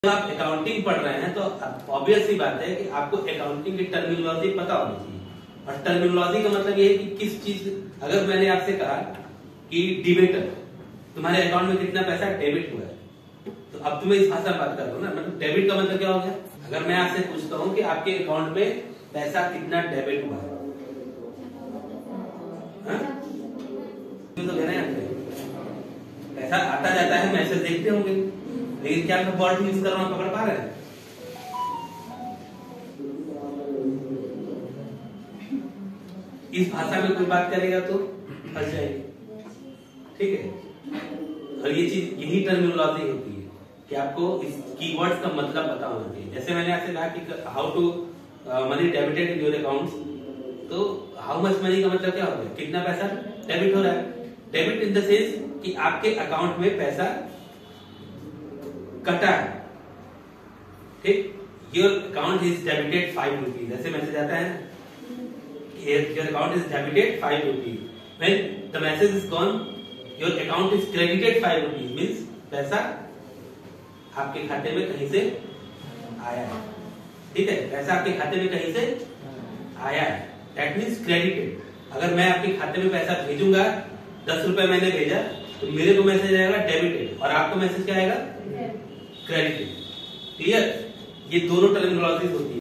आप अकाउंटिंग पढ़ रहे हैं तो ऑब्वियस सी बात है कि आपको अकाउंटिंग की टर्मिनोलॉजी पता होनी चाहिए। और टर्मिनोलॉजी का मतलब ये है कि किस चीज, अगर मैंने आपसे कहा कि डिबेटर, तुम्हारे अकाउंट में कितना पैसा डेबिट हुआ है, तो अब तुम्हें इस भाषा में बात कर रहा हूं ना, मतलब डेबिट का मतलब क्या हो गया। अगर मैं आपसे पूछता हूँ कि आपके अकाउंट में पैसा कितना डेबिट हुआ है, तो कहना है पैसा आता जाता है, मैसेज देखते होंगे, लेकिन क्या मैं वर्ड यूज कर रहा हूं, पकड़ पा रहे हैं? इस भाषा में कोई बात करेगा तो फंस जाएगी, ठीक है। और ये चीज, यही टर्मिनोलॉजी होती है कि आपको इस कीवर्ड्स का मतलब पता होना चाहिए। जैसे मैंने आपसे कहा कि how to money debited in your accounts, तो हाउ मच मनी का मतलब क्या होता है, कितना पैसा डेबिट हो रहा है। डेबिट इन द सेंस कि आपके अकाउंट में पैसा कटा है, ठीक। Your account is debited 5 rupees, ऐसे मैसेज आता है, your account is debited 5 rupees. When the message is gone, your account is credited 5 rupees, means पैसा आपके खाते में कहीं से आया है, ठीक है। पैसा आपके खाते में कहीं से आया है, दैट मीन्स क्रेडिटेड। अगर मैं आपके खाते में पैसा भेजूंगा, 10 रुपए मैंने भेजा, तो मेरे को मैसेज आएगा डेबिटेड, और आपको मैसेज क्या आएगा, क्रेडिटेड। क्लियर? ये दोनों टर्मिनोलॉजीज होती है।